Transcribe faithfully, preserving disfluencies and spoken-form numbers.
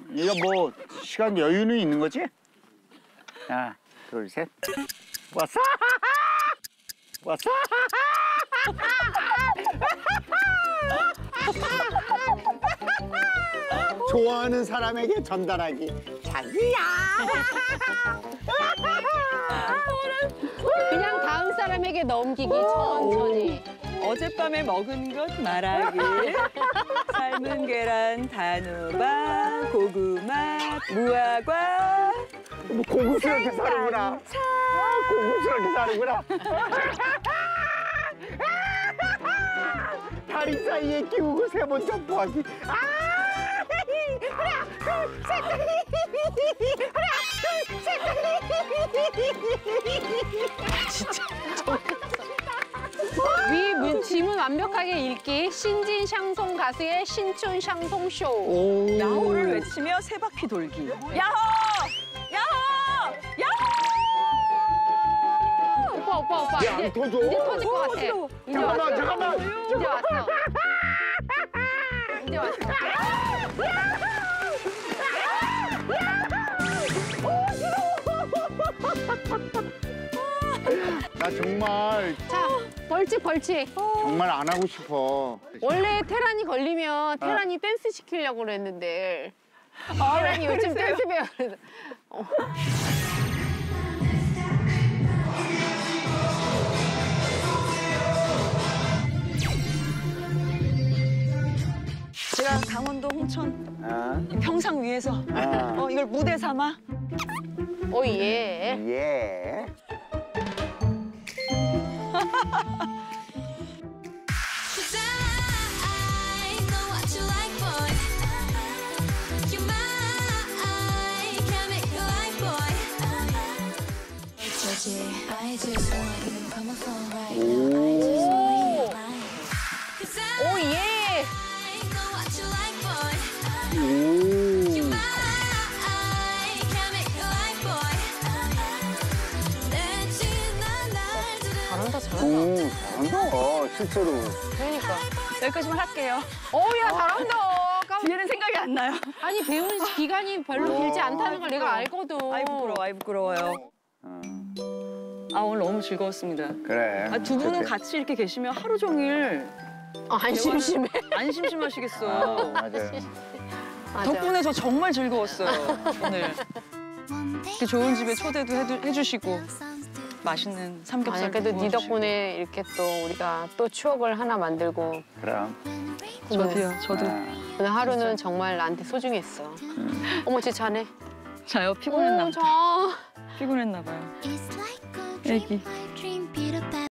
이거 뭐 시간 여유는 있는 거지? 하나, 둘, 셋. 왔어! 왔어! 좋아하는 사람에게 전달하기. 자기야! 그냥 다음 사람에게 넘기기 천천히. 어젯밤에 먹은 것 말하기. 삶은 계란, 단호박, 고구마, 무화과. 뭐 고급스럽게 사는구나. 아, 고급스럽게 사는구나. 다리 사이에 끼우고 세 번 점프하기. 아! 하나, 둘, 셋! 하나, 둘, 셋! 진짜. 위 문, 지문 완벽하게 읽기. 신진 샹송 가수의 신춘 샹송 쇼. 야호를 외치며 세 바퀴 돌기. 야호! 야호! 야호! 오빠 오빠 오빠. 야, 안 터져. 이제 터질 것 같아. 어지러워. 이제 잠깐만, 왔어. 잠깐만. 이제 왔어. 이제 왔어. 나 정말 자, 벌칙 벌칙. 정말 안 하고 싶어. 원래 테란이 걸리면 테란이 댄스 시키려고 그랬는데 테란이 요즘 댄스 배워. 어. 제가 강원도 홍천 아, 평상 위에서 아. 어, 이걸 무대 삼아 오 예. 예. Cause I know what you like, boy. You're mine, can't make you like, boy. I just want you to come on phone right now. I just want you to mine. Cause I 오 예. know what you like, boy. 오. You're mine, can't make you like, boy. 내 지난 날들은 잘한다 잘한다. 오, 잘한다, 실제로. 그러니까. 여기까지만 할게요. 오야 잘한다. 깜- 뒤에는 생각이 안 나요. 아니 배우는 기간이 별로 길지 않다는 걸 내가 알거든. 아이 부끄러워, 아이 부끄러워요. 아 오늘 너무 즐거웠습니다. 그래. 아, 두 분은 그치. 같이 이렇게 계시면 하루 종일 어, 안 심심해. 안 심심하시겠어. 맞아요. 맞아. 덕분에 저 정말 즐거웠어요 오늘. 이렇게 좋은 집에 초대도 해두, 해주시고 맛있는 삼겹살. 아니 그래도 네 구워주시고. 덕분에 이렇게 또 우리가 또 추억을 하나 만들고 그럼. 저도요, 저도. 아, 오늘 하루는 정말 나한테 소중했어. 어머 쟤 자네. 자요 피곤했나 오, 봐. 자. 피곤했나 봐요. It's like a 애기. dream, I dream, Peter Pan.